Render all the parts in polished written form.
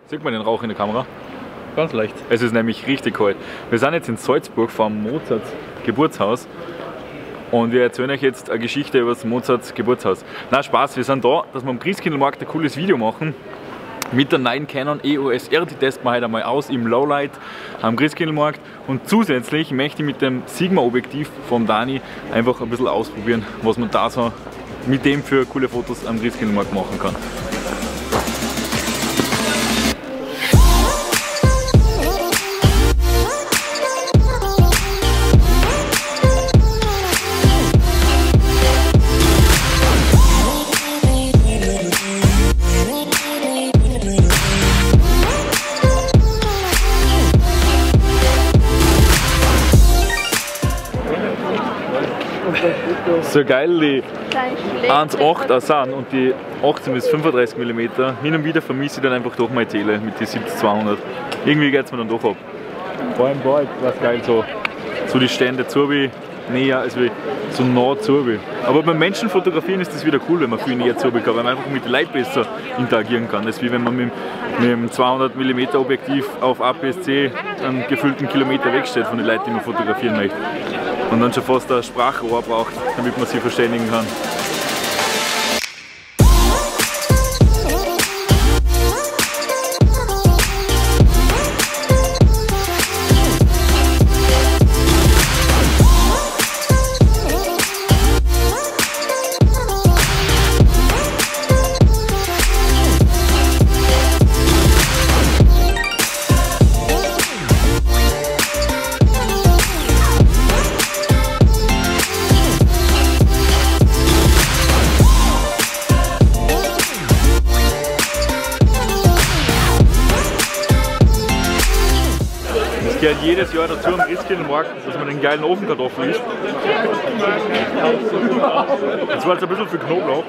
Sieht man den Rauch in der Kamera? Ganz leicht. Es ist nämlich richtig kalt. Wir sind jetzt in Salzburg vom Mozarts Geburtshaus und wir erzählen euch jetzt eine Geschichte über das Mozarts Geburtshaus. Na Spaß, wir sind da, dass wir am Christkindlmarkt ein cooles Video machen mit der neuen Canon EOS R. Die testen wir heute einmal aus im Lowlight am Christkindlmarkt und zusätzlich möchte ich mit dem Sigma-Objektiv von Dani einfach ein bisschen ausprobieren, was man da so mit dem für coole Fotos am Christkindlmarkt machen kann. So geil die 1.8er sind und die 18 bis 35 mm. Hin und wieder vermisse ich dann einfach doch meine Tele mit die 70-200. Irgendwie geht es mir dann doch ab. Vor allem da was geil, so die Stände zu wie näher, also so nah zu wie. Aber beim Menschen fotografieren ist das wieder cool, wenn man viel näher zu kann, weil man einfach mit den Leuten besser interagieren kann. Das ist wie wenn man mit dem 200 mm Objektiv auf APS-C einen gefühlten Kilometer wegsteht von den Leuten, die man fotografieren möchte. Und dann schon fast ein Sprachrohr braucht, damit man sich verständigen kann. Es gehört jedes Jahr dazu am Christkindlmarkt, dass man den geilen Ofenkartoffel isst. Das war jetzt ein bisschen für Knoblauch.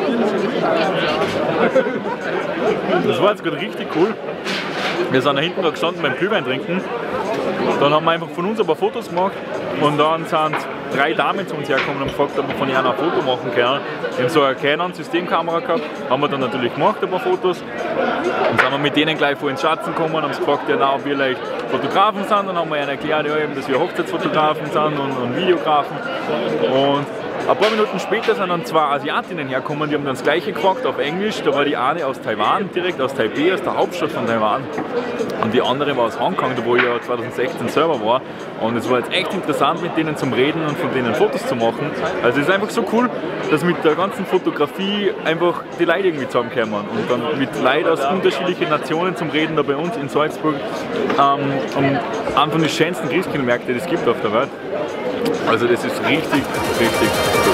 Das war jetzt gerade richtig cool. Wir sind da hinten da gestanden beim Glühwein trinken. Dann haben wir einfach von uns ein paar Fotos gemacht und dann sind 3 Damen zu uns hergekommen und gefragt, ob wir von ihnen ein Foto machen können. Wir haben so eine Canon Systemkamera gehabt, haben wir dann natürlich gemacht, ein paar Fotos. Dann sind wir mit denen gleich vor ins Schatzen gekommen und haben gefragt, ja, ob wir leicht Fotografen sind. Dann haben wir ihnen erklärt, ja, eben, dass wir Hochzeitsfotografen sind und Videografen. Und ein paar Minuten später sind dann 2 Asiatinnen hergekommen, die haben dann das gleiche gefragt auf Englisch. Da war die eine aus Taiwan, direkt aus Taipei, aus der Hauptstadt von Taiwan. Und die andere war aus Hongkong, da wo ich ja 2016 selber war. Und es war jetzt echt interessant, mit denen zum Reden und von denen Fotos zu machen. Also es ist einfach so cool, dass mit der ganzen Fotografie einfach die Leute irgendwie zusammenkommen. Und dann mit Leuten aus unterschiedlichen Nationen zum Reden da bei uns in Salzburg. Einen von den schönsten Christkindlmärkte, die es gibt auf der Welt. Also das ist richtig, richtig gut.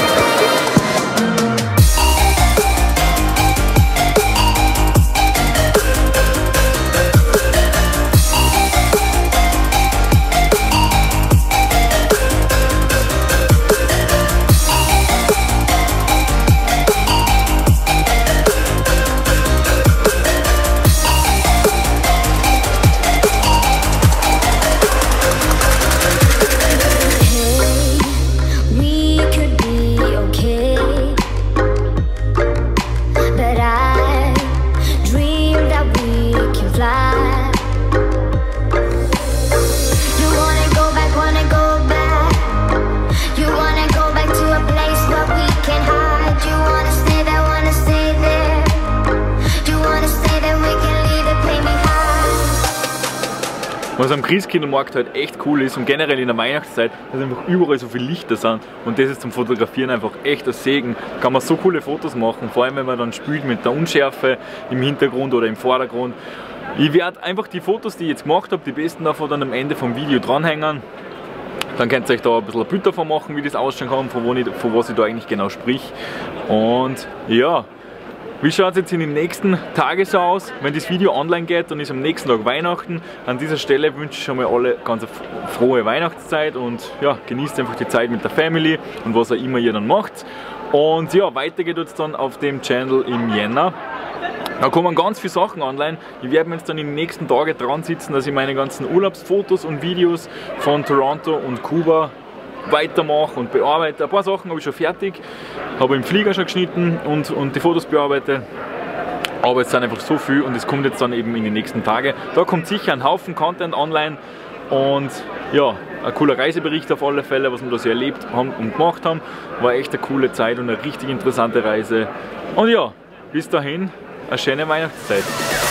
Was am Christkindlmarkt halt echt cool ist und generell in der Weihnachtszeit, dass einfach überall so viele Lichter sind und das ist zum Fotografieren einfach echt ein Segen. Da kann man so coole Fotos machen, vor allem wenn man dann spielt mit der Unschärfe im Hintergrund oder im Vordergrund. Ich werde einfach die Fotos, die ich jetzt gemacht habe, die besten davon dann am Ende vom Video dranhängen. Dann könnt ihr euch da ein bisschen ein Bild davon machen, wie das ausschauen kann, von was ich da eigentlich genau sprich. Und ja, wie schaut es jetzt in den nächsten Tagen so aus? Wenn das Video online geht, dann ist am nächsten Tag Weihnachten. An dieser Stelle wünsche ich schon mal alle ganz eine frohe Weihnachtszeit und ja, genießt einfach die Zeit mit der Family und was auch immer ihr dann macht. Und ja, weiter geht es dann auf dem Channel im Jänner. Da kommen ganz viele Sachen online. Ich werde mir jetzt dann in den nächsten Tagen dran sitzen, dass ich meine ganzen Urlaubsfotos und Videos von Toronto und Kuba weitermache und bearbeite. Ein paar Sachen habe ich schon fertig, habe im Flieger schon geschnitten und die Fotos bearbeitet. Aber es sind einfach so viel und es kommt jetzt dann eben in die nächsten Tage. Da kommt sicher ein Haufen Content online und ja, ein cooler Reisebericht auf alle Fälle, was wir da so erlebt haben und gemacht haben. War echt eine coole Zeit und eine richtig interessante Reise. Und ja, bis dahin, eine schöne Weihnachtszeit.